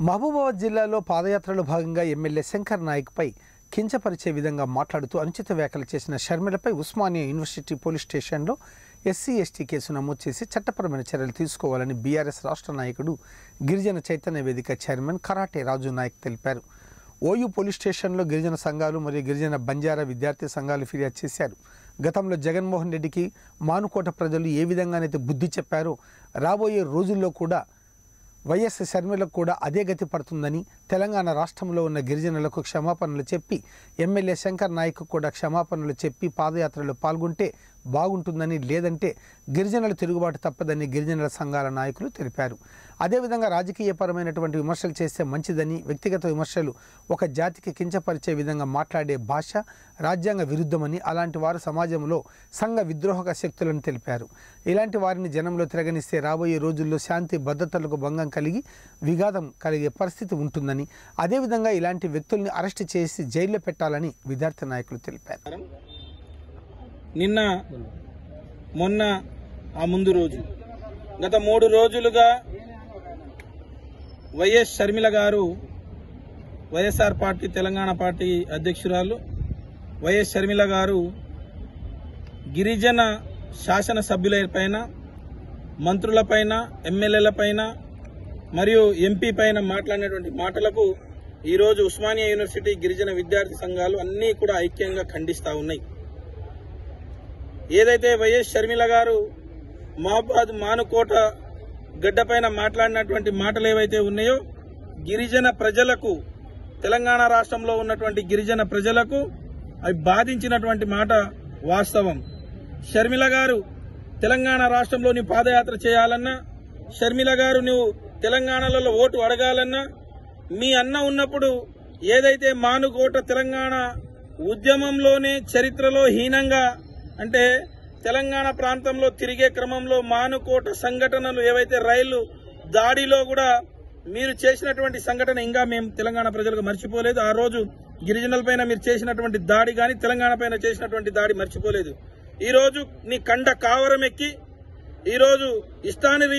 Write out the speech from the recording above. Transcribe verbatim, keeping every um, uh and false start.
మహబూబాబాద్ జిల్లాలో పాదయాత్రలో భాగంగా ఎమ్మెల్యే శంకర్ నాయక్పై కించపరిచే విధంగా మాట్లాడుతూ అనుచిత వ్యాఖ్యలు చేసిన షర్మిలపై ఉస్మానియా యూనివర్సిటీ పోలీస్ స్టేషన్లో ఎస్సీ ఎస్టీ కేసు నమోదు చేసి చట్టపరమైన చర్యలు తీసుకోవాలని బీఆర్ఎస్ రాష్ట్ర నాయకుడు గిరిజన చైతన్య వేదిక చైర్మన్ కరాటే రాజు నాయక్ తెలిపారు. ఓయూ పోలీస్ స్టేషన్లో గిరిజన సంఘాలు మరియు గిరిజన బంజారా విద్యార్థి సంఘాలు ఫిర్యాదు చేశారు. గతంలో జగన్మోహన్ రెడ్డికి మానుకోట ప్రజలు ఏ విధంగానైతే బుద్ధి చెప్పారో రాబోయే రోజుల్లో కూడా వైఎస్ షర్మిలకు కూడా అదే గతి పడుతుందని, తెలంగాణ రాష్ట్రంలో ఉన్న గిరిజనులకు క్షమాపణలు చెప్పి ఎమ్మెల్యే శంకర్ నాయక్ కూడా క్షమాపణలు చెప్పి పాదయాత్రలో పాల్గొంటే బాగుంటుందని, లేదంటే గిరిజనుల తిరుగుబాటు తప్పదని గిరిజనుల సంఘాల నాయకులు తెలిపారు. అదేవిధంగా రాజకీయపరమైనటువంటి విమర్శలు చేస్తే మంచిదని, వ్యక్తిగత విమర్శలు ఒక జాతికి కించపరిచే విధంగా మాట్లాడే భాష రాజ్యాంగ విరుద్ధమని, అలాంటి వారు సమాజంలో సంఘ విద్రోహక శక్తులను తెలిపారు. ఇలాంటి వారిని జనంలో తిరగనిస్తే రాబోయే రోజుల్లో శాంతి భద్రతలకు భంగం కలిగి విఘాతం కలిగే పరిస్థితి ఉంటుందని, అదేవిధంగా ఇలాంటి వ్యక్తుల్ని అరెస్ట్ చేసి జైల్లో పెట్టాలని విద్యార్థి నాయకులు తెలిపారు. నిన్న మొన్న ఆ ముందు రోజు గత మూడు రోజులుగా YS Sharmila garu, YSR party Telangana party అధ్యక్షురాలు వైఎస్ షర్మిల గారు గిరిజన శాసనసభ్యులపైన, మంత్రులపైన, ఎమ్మెల్యేలపైన మరియు ఎంపీ పైన మాట్లాడినటువంటి మాటలకు ఈరోజు ఉస్మానియా యూనివర్సిటీ గిరిజన విద్యార్థి సంఘాలు అన్నీ కూడా ఐక్యంగా ఖండిస్తా ఉన్నాయి. ఏదైతే వైఎస్ షర్మిల గారు మహబాద్ మానుకోట గడ్డపైన మాట్లాడినటువంటి మాటలు ఏవైతే ఉన్నాయో గిరిజన ప్రజలకు, తెలంగాణ రాష్ట్రంలో ఉన్నటువంటి గిరిజన ప్రజలకు అవి బాధించినటువంటి మాట వాస్తవం. షర్మిల గారు తెలంగాణ రాష్ట్రంలో నీ పాదయాత్ర చేయాలన్నా, షర్మిల గారు నువ్వు తెలంగాణలో ఓటు అడగాలన్నా, మీ అన్న ఉన్నప్పుడు ఏదైతే మానుకోట తెలంగాణ ఉద్యమంలోనే చరిత్రలో హీనంగా, అంటే తెలంగాణ ప్రాంతంలో తిరిగే క్రమంలో మానుకోట సంఘటనలు ఏవైతే రైలు దాడిలో కూడా మీరు చేసినటువంటి సంఘటన ఇంకా మేము తెలంగాణ ప్రజలకు మర్చిపోలేదు. ఆ రోజు గిరిజనులపైన మీరు చేసినటువంటి దాడి కానీ తెలంగాణ పైన చేసినటువంటి దాడి మర్చిపోలేదు. ఈ రోజు నీ కండ కావరం ఎక్కి ఈరోజు ఇష్టాని